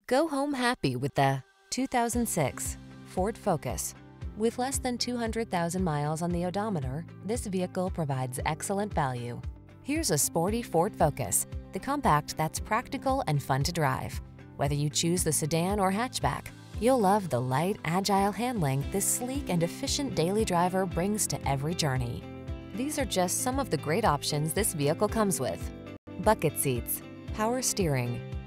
Go home happy with the 2006 Ford Focus. With less than 200,000 miles on the odometer, this vehicle provides excellent value. Here's a sporty Ford Focus, the compact that's practical and fun to drive. Whether you choose the sedan or hatchback, you'll love the light, agile handling this sleek and efficient daily driver brings to every journey. These are just some of the great options this vehicle comes with: bucket seats, power steering,